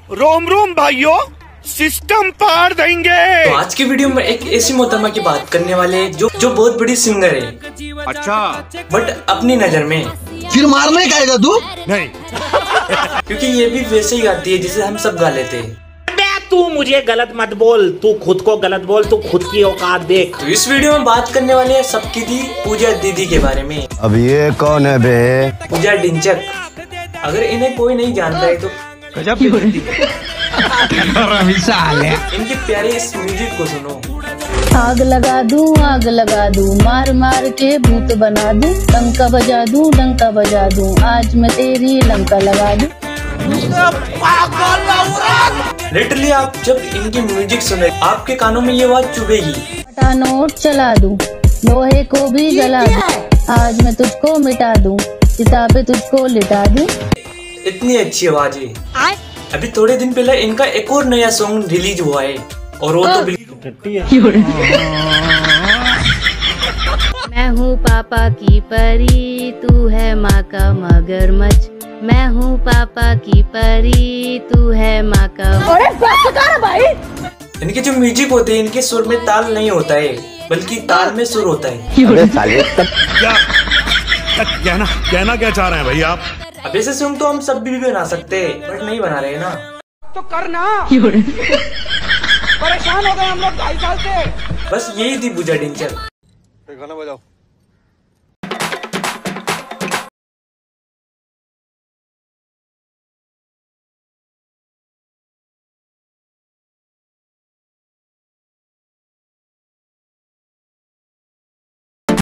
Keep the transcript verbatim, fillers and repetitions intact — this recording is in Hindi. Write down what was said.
रोम रोम भाइयों, सिस्टम पार देंगे। तो आज की वीडियो में एक ऐसी मोहतरमा की बात करने वाले हैं जो जो बहुत बड़ी सिंगर है। अच्छा, बट अपनी नजर में फिर मारने का आएगा तू? नहीं। क्योंकि ये भी वैसे ही गाती है जिसे हम सब गा लेते हैं। तू मुझे गलत मत बोल, तू खुद को गलत बोल, तू खुद की औकात देख। तो इस वीडियो में बात करने वाले हैं सबकी दी पूजा दीदी के बारे में। अब ये कौन है बे? पूजा डिंचक। अगर इन्हें कोई नहीं जानता है तो गजब बेइज्जती है। इनके प्यारे इस म्यूजिक को सुनो। आग लगा दूं, आग लगा दूं, मार मार के भूत बना दूं, डंका बजा दूं, डंका बजा दूं, आज मैं तेरी लंका लगा दूं। लिटरली आप जब इनकी म्यूजिक सुने आपके कानों में ये आवाज चुभेगी। फटा नोट चला दूं, लोहे को भी जला दूं, आज मैं तुझको मिटा दूं, चिता पे तुझको लिटा दूं। इतनी अच्छी आवाज है। अभी थोड़े दिन पहले इनका एक और नया सॉन्ग रिलीज हुआ है और वो तो बिल्कुल मैं हूँ पापा की परी, तू है माँ का मगरमच्छ, मैं हूँ पापा की परी, तू है माँ का। अरे बस कर भाई। इनके जो म्यूजिक होते हैं इनके सुर में ताल नहीं होता है बल्कि ताल में सुर होता है। अबे साले तब क्या कहना कहना क्या चाह रहे हैं भाई आप? अब ऐसे सॉन्ग तो हम सब भी बना सकते हैं बट नहीं बना रहे ना। तो करना। परेशान हो गए हम लोग ढाई साल से। बस यही थी पूजा डिंचक। गाना बजाओ।